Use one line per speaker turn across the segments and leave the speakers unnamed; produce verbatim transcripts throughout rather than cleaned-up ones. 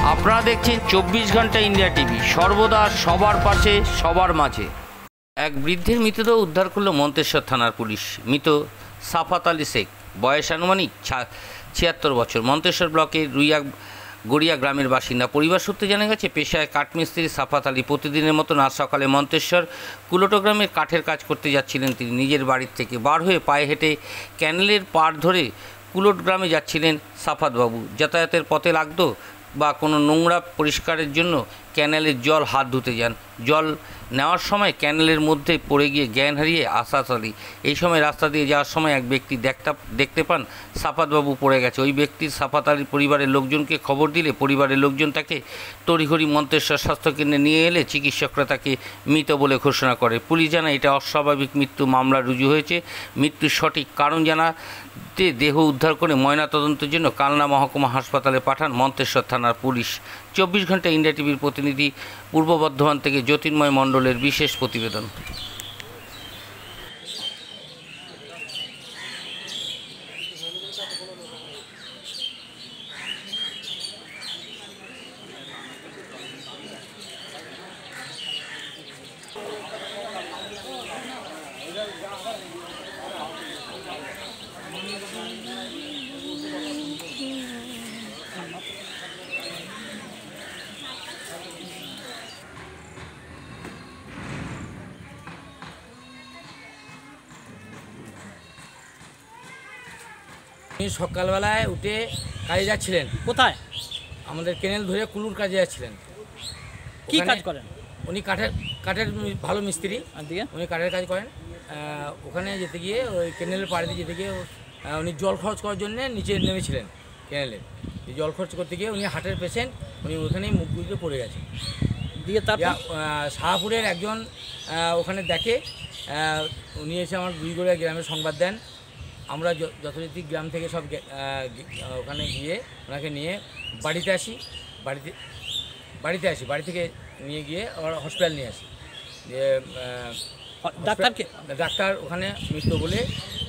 আপনারা দেখছেন চব্বিশ ঘন্টা ইন্ডিয়া টিভি, সর্বদা সবার পাশে সবার মাঝে। এক বৃদ্ধের মৃতদেহ উদ্ধার করল মন্তেশ্বর থানার পুলিশ। মৃত সাফাত আলী শেখ, বয়স আনুমানিক ছিয়াত্তর বছর, মন্তেশ্বর ব্লকের রুইয়া গড়িয়া গ্রামের বাসিন্দা। পরিবার সূত্রে জানা গেছে, পেশায় কাঠমিস্ত্রি সাফাত আলী প্রতিদিনের মতন আজ সকালে মন্তেশ্বর কুলোটো গ্রামের কাঠের কাজ করতে যাচ্ছিলেন। তিনি নিজের বাড়ির থেকে বার হয়ে পায়ে হেঁটে ক্যানেলের পাড় ধরে কুলোট গ্রামে যাচ্ছিলেন সাফাতবাবু। যাতায়াতের পথে লাগতো বা কোনো নোংরা পরিষ্কারের জন্য ক্যানেলের জল হাত ধুতে যান। জল নেওয়ার সময় ক্যানেলের মধ্যে পড়ে গিয়ে জ্ঞান হারিয়ে আসাত আলী। এই সময় রাস্তা দিয়ে যাওয়ার সময় এক ব্যক্তি দেখতে দেখতে পান সাফাতবাবু পড়ে গেছে। ওই ব্যক্তির সাফাত আলীর পরিবারের লোকজনকে খবর দিলে পরিবারের লোকজন তাকে তড়িঘড়ি মন্তেশ্বর স্বাস্থ্যকেন্দ্রে নিয়ে এলে চিকিৎসকরা তাকে মৃত বলে ঘোষণা করে। পুলিশ জানায় এটা অস্বাভাবিক মৃত্যু মামলা রুজু হয়েছে। মৃত্যুর সঠিক কারণ জানাতে দেহ উদ্ধার করে ময়নাতদন্তের জন্য কালনা মহকুমা হাসপাতালে পাঠান মন্তেশ্বর থানার পুলিশ। চব্বিশ ঘন্টা ইন্ডিয়া টিভির প্রতিনিধি পূর্ব বর্ধমান থেকে জ্যোতির্ময় মণ্ডলের বিশেষ প্রতিবেদন।
সকালবেলায় উঠে কাজে যাচ্ছিলেন।
কোথায়?
আমাদের কেনেল ধরে কুলুর কাজে যাচ্ছিলেন।
কি কাজ করেন
উনি? কাঠের কাঠের ভালো মিস্ত্রি, উনি কাঠের কাজ করেন। ওখানে যেতে গিয়ে ওই কেনেলের পাড়ে যেতে গিয়ে উনি জল খরচ করার জন্য নিচে নেমেছিলেন কেনেলে। জল খরচ করতে গিয়ে উনি হার্টের পেশেন্ট, উনি ওখানেই মুখ গুঁজে পড়ে গেছে।
দিয়ে তারপর
শাহপুরের একজন ওখানে দেখে, উনি এসে আমার দুইগড়িয়া গ্রামের সংবাদ দেন। আমরা যথারীতি গ্রাম থেকে সব ওখানে গিয়ে ওনাকে নিয়ে বাড়িতে আসি। বাড়িতে বাড়িতে আসি বাড়ি থেকে নিয়ে গিয়ে আবার হসপিটাল নিয়ে আসি। যে
ডাক্তারকে
ডাক্তার ওখানে মৃত বলে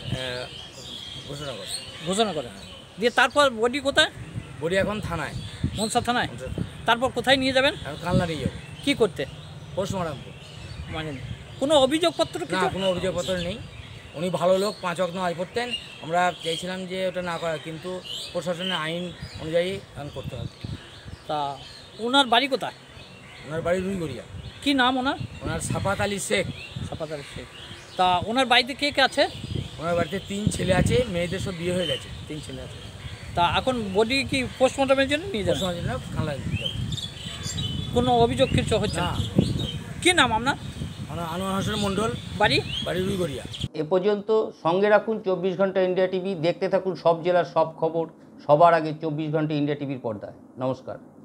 ঘোষণা করে
ঘোষণা করে দিয়ে তারপর বডি কোথায়?
বডি এখন থানায়,
মনসা থানায়। তারপর কোথায় নিয়ে যাবেন?
এখন কালনা নিয়ে যাবো।
কী করতে?
পোস্টমর্টম।
মানে কোনো অভিযোগপত্র?
না, কোনো অভিযোগপত্র নেই। উনি ভালো লোক, পাঁচ ওয়াক্ত নামাজ পড়তেন। আমরা চাইছিলাম যে ওটা না করা, কিন্তু প্রশাসনের আইন অনুযায়ী এখন করতে হবে।
তা ওনার বাড়ি কোথায়?
ওনার বাড়ি রুইগড়িয়া।
কী নাম ওনার?
ওনার সাফাত আলী শেখ।
সাফাত আলী শেখ। তা ওনার বাড়িতে কে কে আছে?
ওনার বাড়িতে তিন ছেলে আছে, মেয়েদের সব বিয়ে হয়ে গেছে।
তিন ছেলে আছে। তা এখন বডি কি পোস্টমর্টমের জন্য নিয়ে যাবেন?
পোস্টমর্টমের জন্য কালনা নিয়ে যাবো।
কোনো অভিযোগ কিছু হচ্ছে না? কী নাম আপনার?
আনোয়ার হোসেন মণ্ডল।
বাড়ি?
বাড়ি রুইগড়িয়া।
এ পর্যন্ত সঙ্গে রাখুন চব্বিশ ঘন্টা ইন্ডিয়া টিভি। দেখতে থাকুন সব জেলার সব খবর সবার আগে চব্বিশ ঘন্টা ইন্ডিয়া টিভির পর্দায়। নমস্কার।